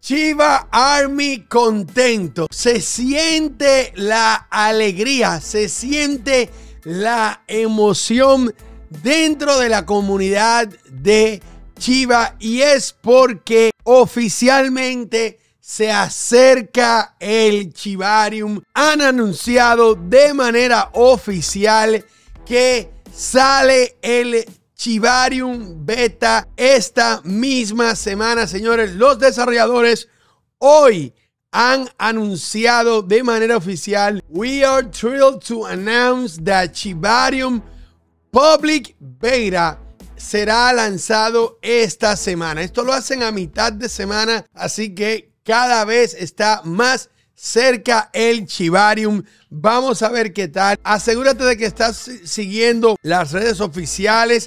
Chiva Army contento. Se siente la alegría, se siente la emoción dentro de la comunidad de Chiva, y es porque oficialmente se acerca el Chivarium. Han anunciado de manera oficial que sale el Chivarium Beta esta misma semana, señores. Los desarrolladores hoy han anunciado de manera oficial: "We are thrilled to announce that Chivarium Public Beta será lanzado esta semana". Esto lo hacen a mitad de semana, así que cada vez está más cerca el Chivarium. Vamos a ver qué tal. Asegúrate de que estás siguiendo las redes oficiales.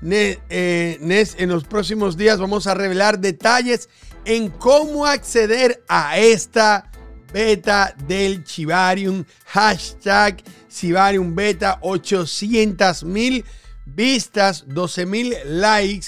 En los próximos días vamos a revelar detalles en cómo acceder a esta beta del Chivarium. Hashtag Chivarium Beta, 800,000 vistas, 12,000 likes,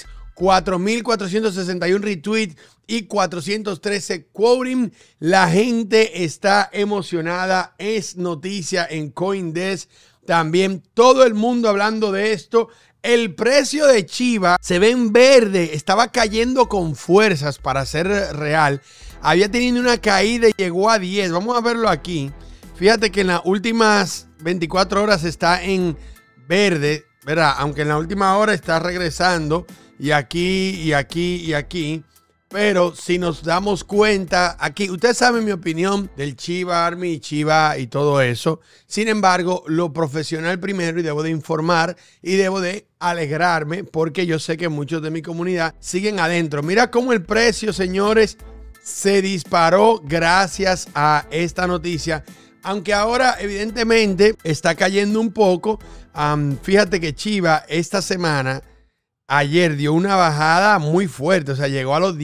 4,461 retweets y 413 quoting. La gente está emocionada. Es noticia en CoinDesk. También todo el mundo hablando de esto. El precio de Chiva se ve en verde. Estaba cayendo con fuerzas, para ser real. Había tenido una caída y llegó a 10. Vamos a verlo aquí. Fíjate que en las últimas 24 horas está en verde, ¿verdad? Aunque en la última hora está regresando. Y aquí, y aquí, y aquí. Pero si nos damos cuenta, aquí, ustedes saben mi opinión del Chiva Army, Chiva y todo eso. Sin embargo, lo profesional primero, y debo de informar y debo de alegrarme porque yo sé que muchos de mi comunidad siguen adentro. Mira cómo el precio, señores, se disparó gracias a esta noticia. Aunque ahora evidentemente está cayendo un poco. Fíjate que Chiva esta semana, ayer dio una bajada muy fuerte, o sea, llegó a los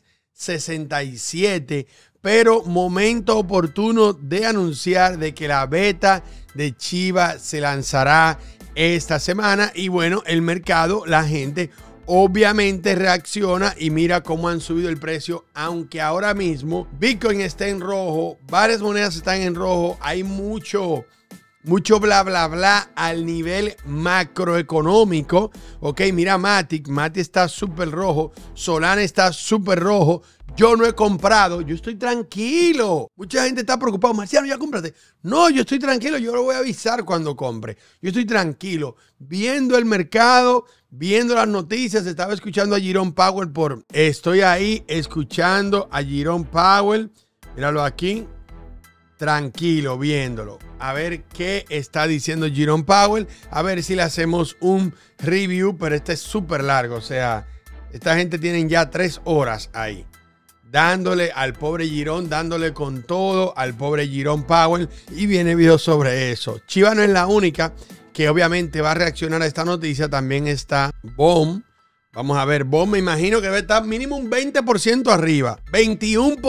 10.67, pero momento oportuno de anunciar de que la beta de Chiva se lanzará esta semana. Y bueno, el mercado, la gente obviamente reacciona y mira cómo han subido el precio, aunque ahora mismo Bitcoin está en rojo, varias monedas están en rojo, hay mucho bla bla bla al nivel macroeconómico. Ok, mira Matic está súper rojo, Solana está súper rojo. Yo no he comprado, yo estoy tranquilo. Mucha gente está preocupada: Marciano, ya cómprate. No, yo estoy tranquilo, yo lo voy a avisar cuando compre. Yo estoy tranquilo, viendo el mercado, viendo las noticias. Estaba escuchando a Jerome Powell estoy ahí escuchando a Jerome Powell. Míralo aquí. Tranquilo, viéndolo. A ver qué está diciendo Jerome Powell. A ver si le hacemos un review. Pero este es súper largo. O sea, esta gente tienen ya 3 horas ahí, dándole al pobre Jerome, dándole con todo al pobre Jerome Powell. Y viene video sobre eso. Chiva no es la única que obviamente va a reaccionar a esta noticia. También está BOM. Vamos a ver, BOM me imagino que debe estar mínimo un 20% arriba. 21%,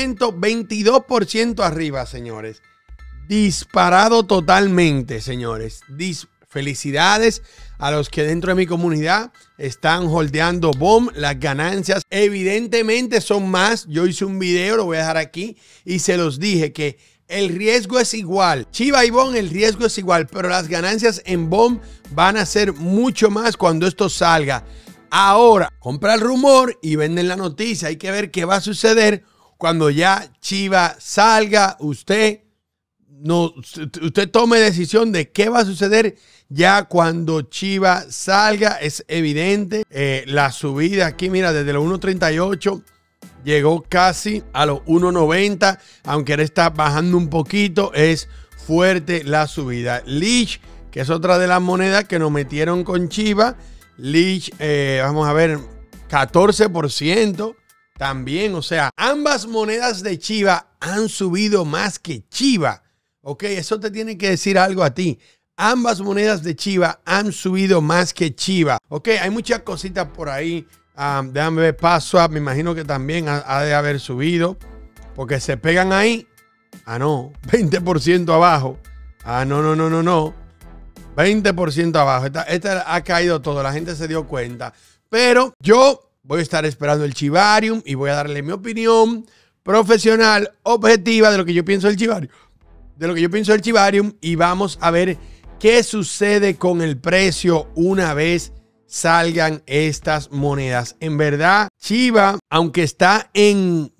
22% arriba, señores. Disparado totalmente, señores. Felicidades a los que dentro de mi comunidad están holdeando BOM. Las ganancias evidentemente son más. Yo hice un video, lo voy a dejar aquí, y se los dije que el riesgo es igual. Chiva y BOM, el riesgo es igual, pero las ganancias en BOM van a ser mucho más cuando esto salga. Ahora, compra el rumor y venden la noticia. Hay que ver qué va a suceder cuando ya Chiva salga. Usted tome decisión de qué va a suceder ya cuando Chiva salga. Es evidente la subida aquí, mira, desde los 1.38 llegó casi a los 1.90, aunque ahora está bajando un poquito. Es fuerte la subida. Leash, que es otra de las monedas que nos metieron con Chiva. Leash, vamos a ver, 14% también. O sea, ambas monedas de Chiva han subido más que Chiva. Ok, eso te tiene que decir algo a ti. Ambas monedas de Chiva han subido más que Chiva. Ok, hay muchas cositas por ahí. Déjame ver, PancakeSwap, me imagino que también ha de haber subido, porque se pegan ahí. Ah, no, 20% abajo. Ah, no. 20% abajo. Esta ha caído todo. La gente se dio cuenta. Pero yo voy a estar esperando el Chivarium y voy a darle mi opinión profesional, objetiva de lo que yo pienso del Chivarium. Y vamos a ver qué sucede con el precio una vez salgan estas monedas. En verdad, Chiva, aunque está en,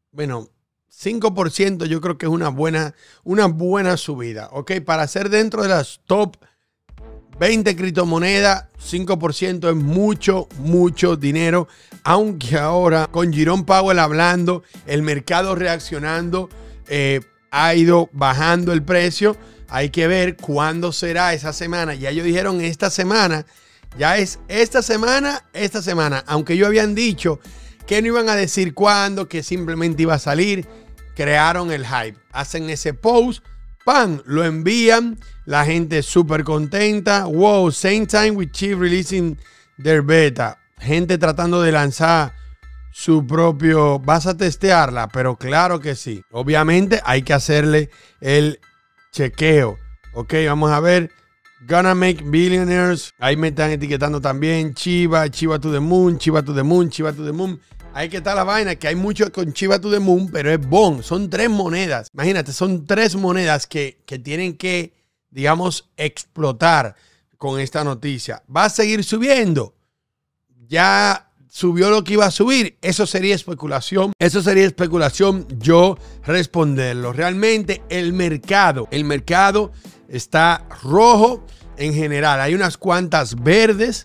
5%, yo creo que es una buena subida, ¿ok? Para ser dentro de las top 20 criptomonedas, 5% es mucho dinero. Aunque ahora, con Jerome Powell hablando, el mercado reaccionando, ha ido bajando el precio. Hay que ver cuándo será esa semana. Ya ellos dijeron esta semana. Ya es esta semana. Aunque ellos habían dicho que no iban a decir cuándo, que simplemente iba a salir. Crearon el hype. Hacen ese post. ¡Pam! Lo envían. La gente súper contenta. Wow, same time with Chief releasing their beta. Gente tratando de lanzar su propio... ¿Vas a testearla? Pero claro que sí. Obviamente hay que hacerle el chequeo. Ok, vamos a ver. Gonna make billionaires. Ahí me están etiquetando también. Chiva to the moon, Chiva to the moon, Chiva to the moon. Ahí que está la vaina, que hay mucho con Chiva to the moon, pero es bon. Son 3 monedas. Imagínate, son 3 monedas que tienen que, digamos, explotar con esta noticia. ¿Va a seguir subiendo? Ya subió lo que iba a subir. Eso sería especulación. Yo responderlo. Realmente el mercado está rojo en general. Hay unas cuantas verdes.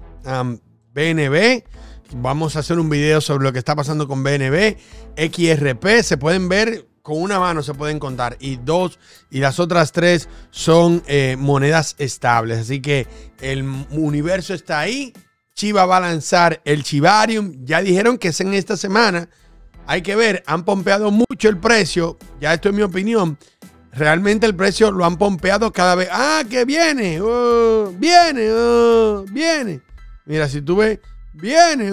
BNB. Vamos a hacer un video sobre lo que está pasando con BNB. XRP. Se pueden ver con una mano, se pueden contar. Y las otras 3 son monedas estables. Así que el universo está ahí. Chiva va a lanzar el Chivarium. Ya dijeron que es en esta semana. Hay que ver. Han pompeado mucho el precio. Ya esto es mi opinión. Realmente el precio lo han pompeado cada vez. ¡Ah, que viene! Oh, viene. Mira, si tú ves. Viene.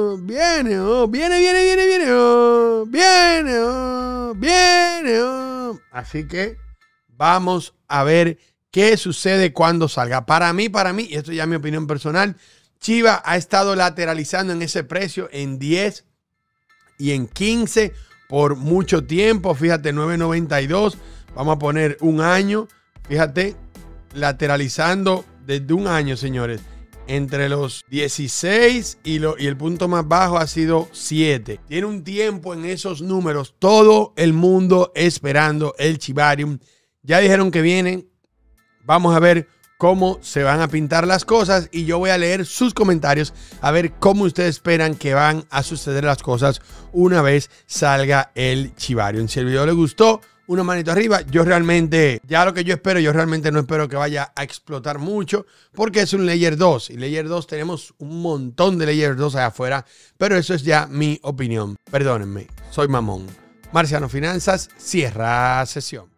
Así que vamos a ver qué sucede cuando salga. Para mí, y esto ya es mi opinión personal, Chiva ha estado lateralizando en ese precio en 10 y en 15 por mucho tiempo. Fíjate, 9.92. Vamos a poner un año. Fíjate, lateralizando desde un año, señores. Entre los 16 y el punto más bajo ha sido 7. Tiene un tiempo en esos números. Todo el mundo esperando el Chivarium. Ya dijeron que vienen. Vamos a ver cómo se van a pintar las cosas y yo voy a leer sus comentarios a ver cómo ustedes esperan que van a suceder las cosas una vez salga el Chivarium. Si el video les gustó, una manito arriba. Yo realmente, ya lo que yo espero, yo realmente no espero que vaya a explotar mucho porque es un Layer 2 y Layer 2 tenemos un montón de Layer 2 allá afuera, pero eso es ya mi opinión. Perdónenme, soy mamón. Marciano Finanzas cierra sesión.